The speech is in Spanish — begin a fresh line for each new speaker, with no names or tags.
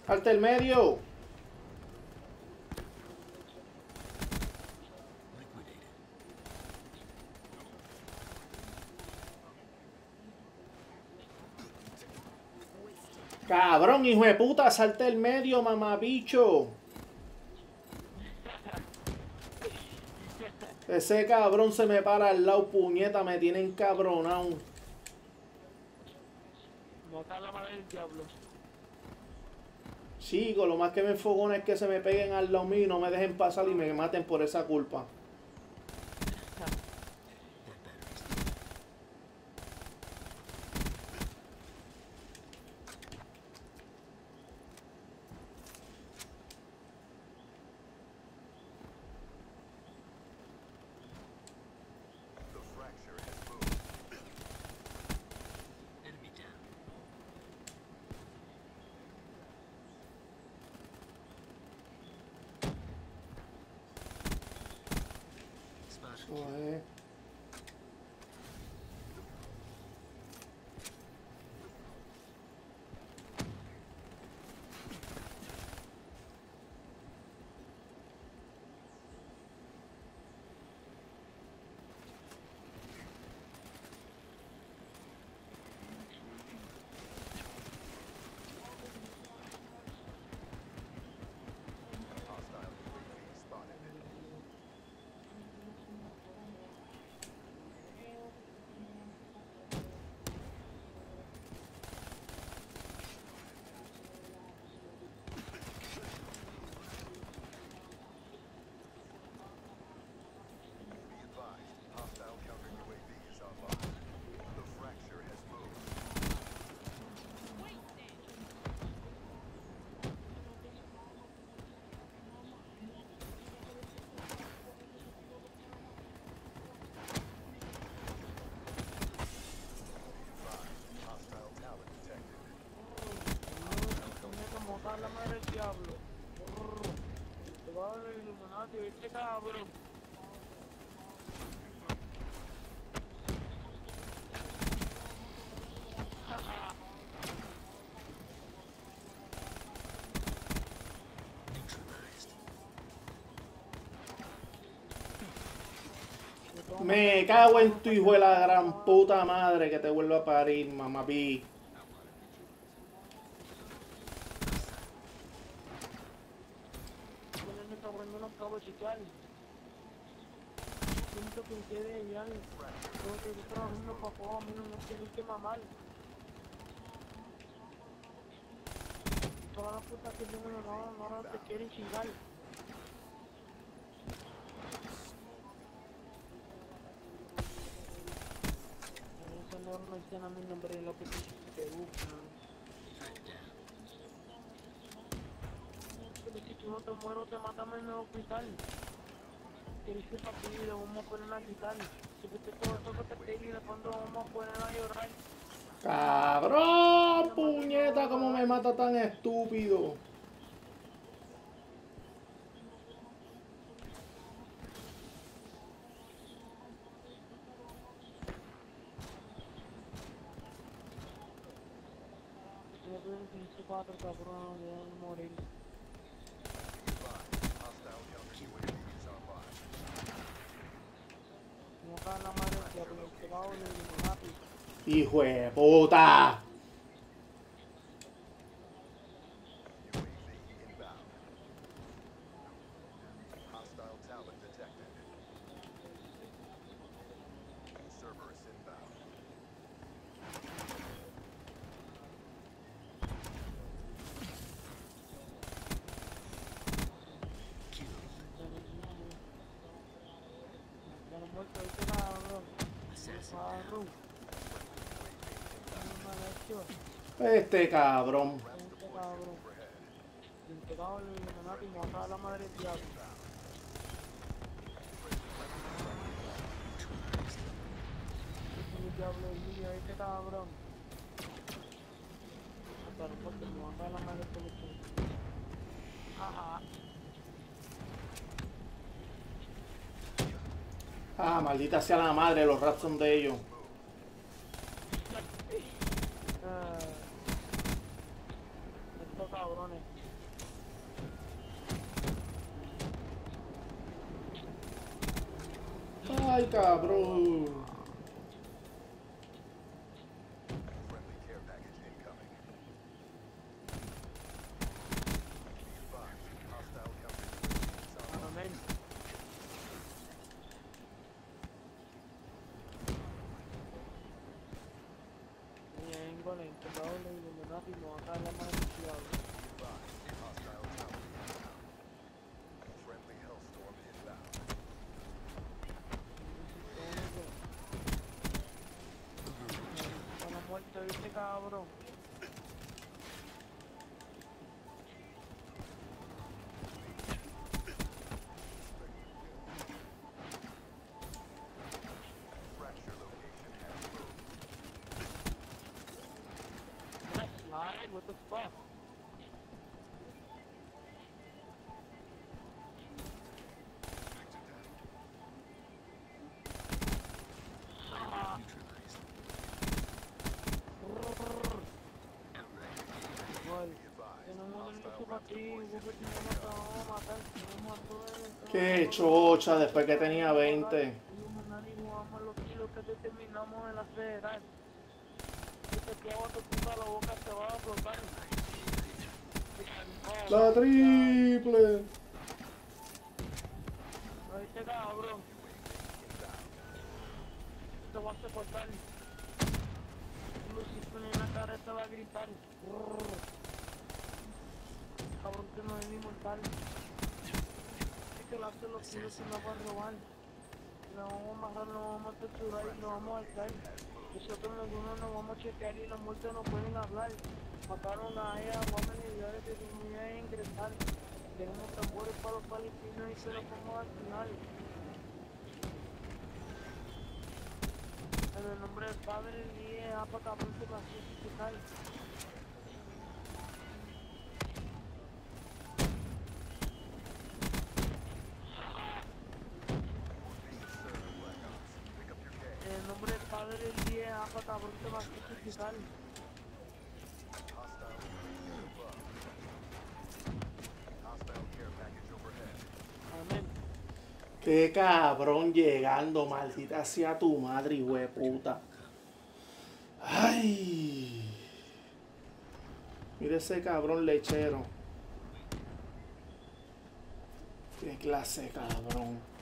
Salte el medio. Cabrón, hijo de puta, salte el medio, mamabicho. Ese cabrón se me para al lado, puñeta, me tiene encabronado.
No está la madre del diablo.
Chico, lo más que me enfogona es que se me peguen al lado mío y no me dejen pasar y me maten por esa culpa. Joder.
No está la madre del diablo. Te va a dar el Illuminati, este cabrón.
Me cago en tu hijo de la gran puta madre que te vuelva a parir, mamabi.
Me está poniendo unos cabos chicales. Siento que quede ya. Tengo que ir trabajando para poco, a mí no me tienen que mamar. Todas las putas que tengo no te quieren chingar. Eso no menciona mi nombre en lo que te buscan. Pero si tú no te mueres, te matan en el hospital. Tienes que partir y le vamos a poner a quitar. Si viste todo esto que te pedí y después nos vamos a poner a llorar.
Cabrón, puñeta, cómo me mata tan estúpido.
Yo tuve un pinche 4 cabrón, de morir. Como acá la madre que se va a volver Illuminati.
Hijo de puta.
Ya lo muerto, este cabrón. Farru. No me ha hecho.
Este cabrón.
Este cabrón. El que va a volver Illuminati y me va a la madre del diablo. El diablo y este cabrón. Hasta no porque me va a la madre del diablo. Ajá.
Ah, maldita sea la madre, los rats son de ellos.
Estos cabrones.
Ay, cabrón.
Amén. Bien, con el tocado de Illuminati, no acá la mano del diablo. Con la muerte, viste, cabrón. Nice slide, what the fuck? Ah. Igual, tenemos el lucho para ti, Wolverine no te vamos a matar, no mató él.
Qué chocha después que tenía 20.
Illuminati, jugamos los kilos que determinamos en la federal. Si te clavo a tu puta la boca te va a explotar.
La triple.
Oíste, cabrón. Te vas a cortar. Lucito en la cara te va a gritar. Cabrón, que no es inmortal. Si te la hace los kilos se nos va a robar. Lo vamos a amarrar, lo vamos a torturar y lo vamos a alzar. Nosotros algunos nos vamos a chequear y las muertes no pueden hablar. Mataron a ella, vamos a ayudar a que su niña a ingresar. Tenemos tambores para los palestinos y se los vamos al final. En el nombre del Padre, el Hijo y el Apa, cabrón, se va a suicitar. En el nombre del Padre, el Hijo y el Apa, cabrón, se va a suicitar. Amén.
Qué cabrón llegando, maldita sea tu madre, hueputa. Ay. Mira ese cabrón lechero. Qué clase, cabrón.